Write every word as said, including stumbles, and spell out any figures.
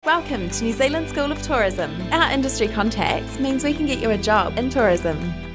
Welcome to New Zealand School of Tourism. Our industry contacts means we can get you a job in tourism.